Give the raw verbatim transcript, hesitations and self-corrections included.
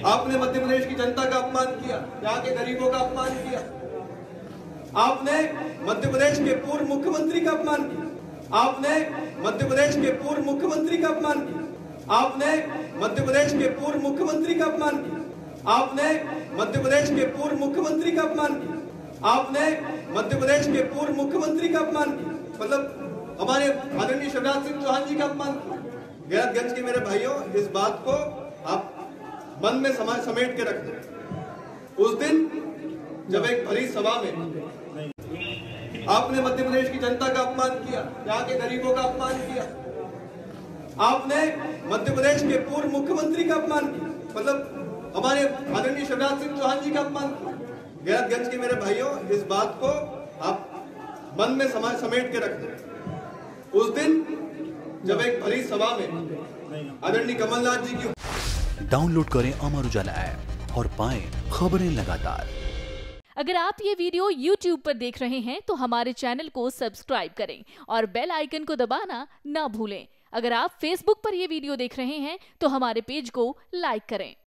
आपने मध्य प्रदेश की जनता का अपमान किया, यहाँ के गरीबों का अपमान किया। आपने मध्य प्रदेश के पूर्व मुख्यमंत्री का अपमान किया। आपने मध्य प्रदेश के पूर्व मुख्यमंत्री का अपमान किया। आपने मध्य प्रदेश के पूर्व मुख्यमंत्री का अपमान किया। आपने मध्य प्रदेश के पूर्व मुख्यमंत्री का अपमान किया। आपने मध्य प्रदेश के पूर्व मुख्यमंत्री का अपमान किया, मतलब हमारे आदरणीय शिवराज सिंह चौहान जी का अपमान किया। गैरतगंज के मेरे भाइयों, इस बात को आप मन में समेट के रखना। उस दिन जब एक भरी सभा में आपने मध्य प्रदेश की जनता का अपमान किया, यहाँ के गरीबों का अपमान किया। आपने मध्य प्रदेश के पूर्व मुख्यमंत्री का अपमान किया, मतलब हमारे आदरणीय शिवराज सिंह चौहान जी का अपमान किया। गैरतगंज के मेरे भाइयों, इस बात को आप मन में समेट के रखना। उस दिन जब एक भरी सभा में आदरणीय कमलनाथ जी की। डाउनलोड करें अमर उजाला ऐप और पाएं खबरें लगातार। अगर आप ये वीडियो यूट्यूब पर देख रहे हैं तो हमारे चैनल को सब्सक्राइब करें और बेल आइकन को दबाना ना भूलें। अगर आप फेसबुक पर ये वीडियो देख रहे हैं तो हमारे पेज को लाइक करें।